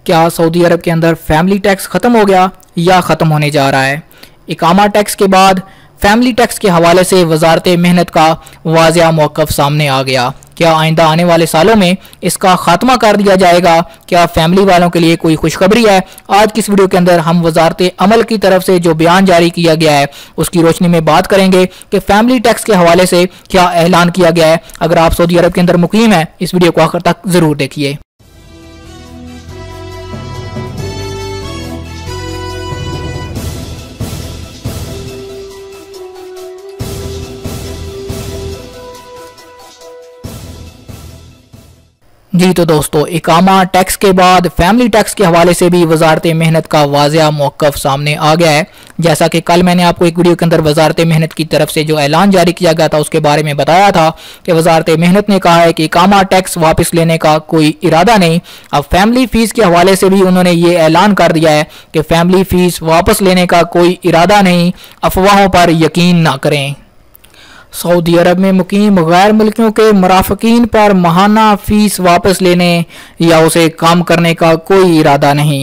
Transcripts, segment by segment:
क्या सऊदी अरब के अंदर फैमिली टैक्स ख़त्म हो गया या ख़त्म होने जा रहा है? इकामा टैक्स के बाद फैमिली टैक्स के हवाले से वजारत मेहनत का वाज़िया मौक़िफ़ सामने आ गया। क्या आइंदा आने वाले सालों में इसका खात्मा कर दिया जाएगा? क्या फैमिली वालों के लिए कोई खुशखबरी है? आज की इस वीडियो के अंदर हम वजारत अमल की तरफ से जो बयान जारी किया गया है उसकी रोशनी में बात करेंगे कि फैमिली टैक्स के हवाले से क्या ऐलान किया गया है। अगर आप सऊदी अरब के अंदर मुकीम है, इस वीडियो को आखिर तक ज़रूर देखिए। जी तो दोस्तों, इकामा टैक्स के बाद फैमिली टैक्स के हवाले से भी वजारत मेहनत का वाज़िया मौक़िफ़ सामने आ गया है। जैसा कि कल मैंने आपको एक वीडियो के अंदर वजारत मेहनत की तरफ से जो ऐलान जारी किया गया था उसके बारे में बताया था कि वजारत मेहनत ने कहा है कि इकामा टैक्स वापस लेने का कोई इरादा नहीं। अब फैमिली फ़ीस के हवाले से भी उन्होंने ये ऐलान कर दिया है कि फैमिली फ़ीस वापस लेने का कोई इरादा नहीं, अफवाहों पर यकीन ना करें। सऊदी अरब में मुकीम गैर मुल्कियों के मुराफ़िकीन पर माहाना फ़ीस वापस लेने या उसे कम करने का कोई इरादा नहीं।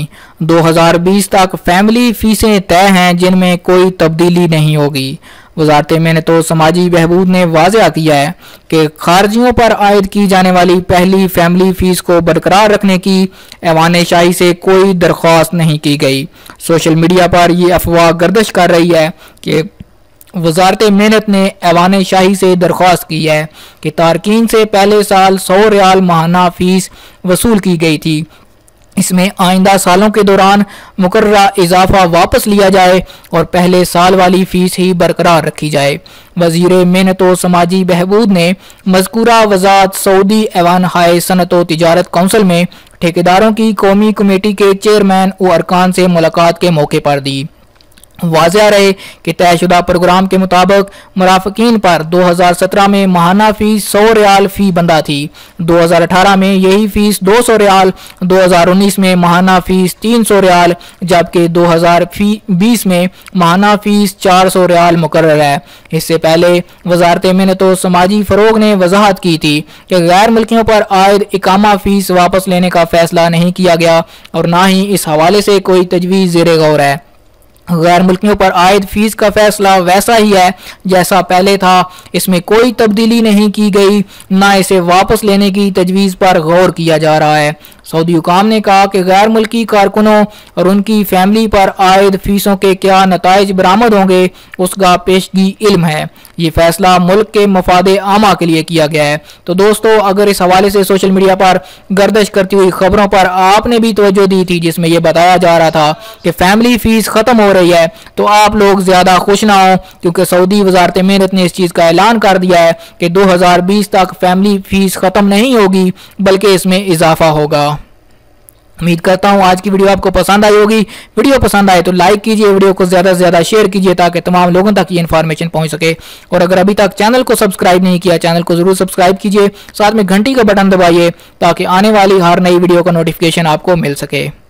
2020 तक फैमिली फ़ीसें तय हैं जिनमें कोई तब्दीली नहीं होगी। वजारत मेहनत व समाजी बहबूद ने वाज़ेह किया है कि खारजियों पर आयद की जाने वाली पहली फैमिली फ़ीस को बरकरार रखने की ऐवान शाही से कोई दरख्वास्त नहीं की गई। सोशल मीडिया पर यह अफवाह गर्दिश कर रही है कि वजारत मेहनत ने ऐवान शाही से दरख्वास्त की है कि तारकीन से पहले साल 100 रियाल माहाना फ़ीस वसूल की गई थी। इसमें आइंदा सालों के दौरान मुकर्ररा इजाफा वापस लिया जाए और पहले साल वाली फ़ीस ही बरकरार रखी जाए। वज़ीर मेहनत व समाजी बहबूद ने मज़कूरा वज़ात सऊदी ऐवान हाय सनत व तिजारत कौंसिल में ठेकेदारों की कौमी कमेटी के चेयरमैन व अरकान से मुलाकात के मौके पर दी। वाज़ेह रहे कि तयशुदा प्रोग्राम के मुताबिक मुराफ़िकीन पर 2017 में माहाना फ़ीस 100 रियाल फ़ी बंदा थी। 2018 में यही फ़ीस 200 रियाल, 2019 में माहाना फ़ीस 300 रियाल, जबकि 2020 में माहाना फ़ीस 400 रियाल मुकर्रर है। इससे पहले वजारत मेहनत व समाजी फ़रोग ने वजाहत की थी कि गैर मुल्कियों पर आयद इकामा फ़ीस वापस लेने का फ़ैसला नहीं किया गया और ना ही इस हवाले से कोई तजवीज़ ज़ेरे गौर है। गैर मुल्कियों पर आयद फ़ीस का फैसला वैसा ही है जैसा पहले था, इसमें कोई तब्दीली नहीं की गई, ना इसे वापस लेने की तजवीज़ पर गौर किया जा रहा है। सऊदी हुकाम ने कहा कि गैर मुल्की कारकुनों और उनकी फैमिली पर आयद फ़ीसों के क्या नताइज बरामद होंगे उसका पेशगी इल्म है। ये फैसला मुल्क के मफाद आमा के लिए किया गया है। तो दोस्तों, अगर इस हवाले से सोशल मीडिया पर गर्दिश करती हुई खबरों पर आपने भी तवज्जो दी थी जिसमें यह बताया जा रहा था कि फैमिली फ़ीस ख़त्म हो रही है, तो आप लोग ज़्यादा खुश ना हो, क्योंकि सऊदी वजारत मेहनत ने इस चीज़ का ऐलान कर दिया है कि 2020 तक फैमिली फ़ीस ख़त्म नहीं होगी बल्कि इसमें इजाफा होगा। उम्मीद करता हूँ आज की वीडियो आपको पसंद आई होगी। वीडियो पसंद आए तो लाइक कीजिए, वीडियो को ज़्यादा से ज़्यादा शेयर कीजिए ताकि तमाम लोगों तक ये इन्फॉर्मेशन पहुँच सके। और अगर अभी तक चैनल को सब्सक्राइब नहीं किया, चैनल को ज़रूर सब्सक्राइब कीजिए, साथ में घंटी का बटन दबाइए ताकि आने वाली हर नई वीडियो का नोटिफिकेशन आपको मिल सके।